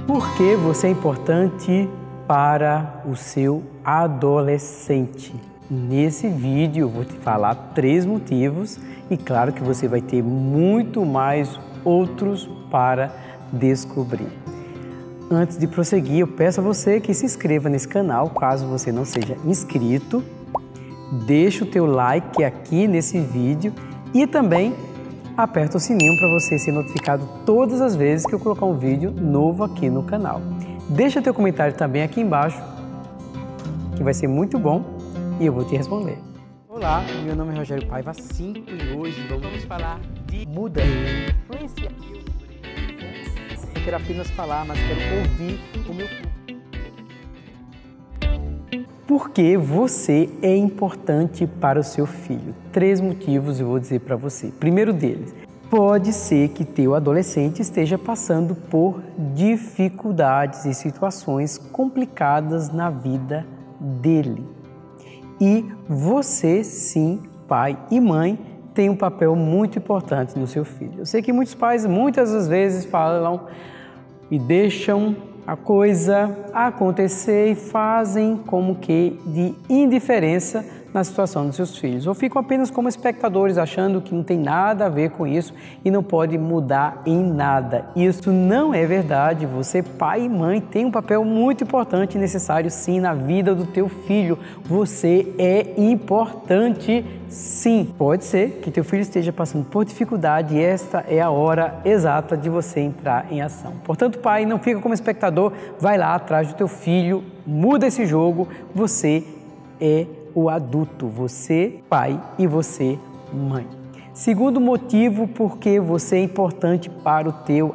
Por que você é importante para o seu adolescente? Nesse vídeo eu vou te falar 3 motivos e claro que você vai ter muito mais outros para descobrir. Antes de prosseguir, eu peço a você que se inscreva nesse canal, caso você não seja inscrito. Deixa o teu like aqui nesse vídeo e também aperta o sininho para você ser notificado todas as vezes que eu colocar um vídeo novo aqui no canal. Deixa teu comentário também aqui embaixo, que vai ser muito bom e eu vou te responder. Olá, meu nome é Rogério Paiva 5 e hoje vamos falar de mudança. Eu quero apenas falar, mas quero ouvir o meu público. Por que você é importante para o seu filho? 3 motivos eu vou dizer para você. Primeiro deles, pode ser que teu adolescente esteja passando por dificuldades e situações complicadas na vida dele. E você, sim, pai e mãe, tem um papel muito importante no seu filho. Eu sei que muitos pais muitas das vezes falam e deixam a coisa acontecer e fazem como que de indiferença na situação dos seus filhos. Ou ficam apenas como espectadores, achando que não tem nada a ver com isso e não pode mudar em nada. Isso não é verdade. Você, pai e mãe, tem um papel muito importante e necessário sim na vida do teu filho. Você é importante sim. Pode ser que teu filho esteja passando por dificuldade e esta é a hora exata de você entrar em ação. Portanto, pai, não fica como espectador, vai lá atrás do teu filho, muda esse jogo, você é o adulto, você pai e você mãe. Segundo motivo por que você é importante para o teu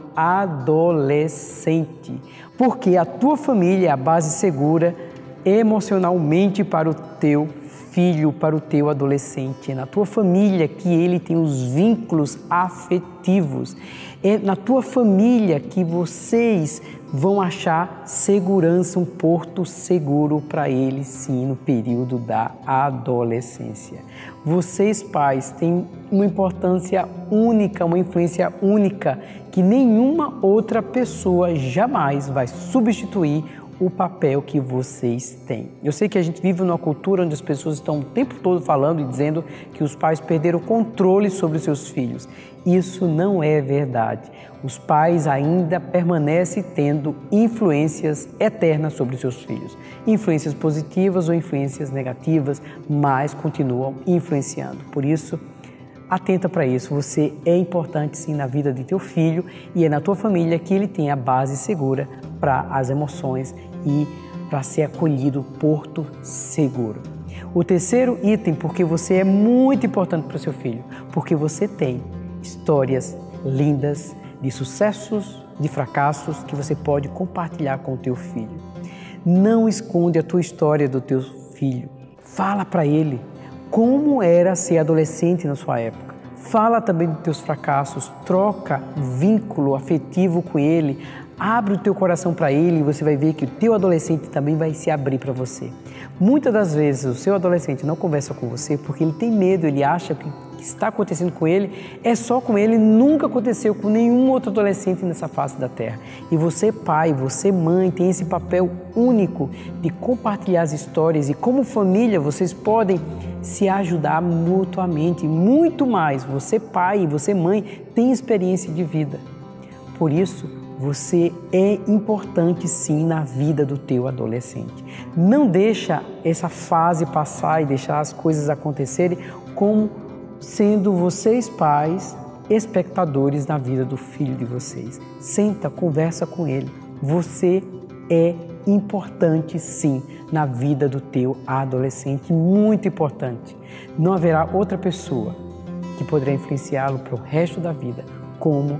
adolescente, porque a tua família é a base segura emocionalmente para o teu filho, para o teu adolescente. É na tua família que ele tem os vínculos afetivos. É na tua família que vocês vão achar segurança, um porto seguro para ele, sim, no período da adolescência. Vocês, pais, têm uma importância única, uma influência única que nenhuma outra pessoa jamais vai substituir o papel que vocês têm. Eu sei que a gente vive numa cultura onde as pessoas estão o tempo todo falando e dizendo que os pais perderam o controle sobre os seus filhos. Isso não é verdade. Os pais ainda permanecem tendo influências eternas sobre os seus filhos. Influências positivas ou influências negativas, mas continuam influenciando. Por isso, atenta para isso. Você é importante sim na vida de teu filho e é na tua família que ele tem a base segura para as emoções e para ser acolhido, porto seguro. O terceiro item, porque você é muito importante para o seu filho, porque você tem histórias lindas de sucessos, de fracassos que você pode compartilhar com o teu filho. Não esconde a tua história do teu filho. Fala para ele como era ser adolescente na sua época. Fala também dos teus fracassos, troca vínculo afetivo com ele, abre o teu coração para ele e você vai ver que o teu adolescente também vai se abrir para você. Muitas das vezes o seu adolescente não conversa com você porque ele tem medo, ele acha que o que está acontecendo com ele é só com ele, nunca aconteceu com nenhum outro adolescente nessa face da terra. E você, pai, você, mãe, tem esse papel único de compartilhar as histórias e como família vocês podem se ajudar mutuamente, muito mais. Você, pai e você, mãe, tem experiência de vida. Por isso, você é importante sim na vida do teu adolescente. Não deixa essa fase passar e deixar as coisas acontecerem como sendo vocês pais espectadores na vida do filho de vocês. Senta, conversa com ele. Você é importante sim na vida do teu adolescente, muito importante. Não haverá outra pessoa que poderá influenciá-lo para o resto da vida como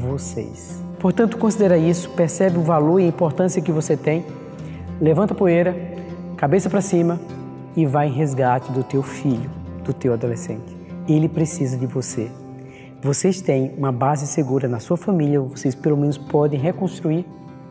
vocês. Portanto, considera isso, percebe o valor e a importância que você tem, levanta a poeira, cabeça para cima e vai em resgate do teu filho, do teu adolescente. Ele precisa de você. Vocês têm uma base segura na sua família, vocês pelo menos podem reconstruir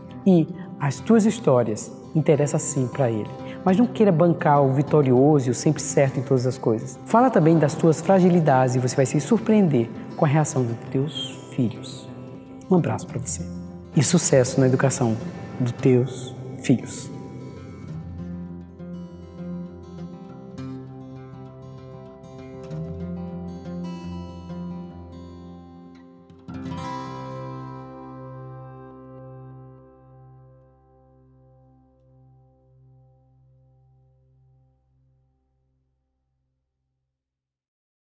e as tuas histórias interessam sim para ele. Mas não queira bancar o vitorioso e o sempre certo em todas as coisas. Fala também das tuas fragilidades e você vai se surpreender com a reação dos teus filhos. Um abraço para você. e sucesso na educação dos teus filhos.